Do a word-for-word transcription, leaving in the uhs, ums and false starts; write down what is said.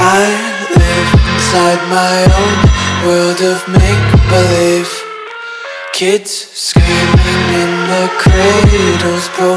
I live inside my own world of make-believe. Kids screaming in the cradles, broken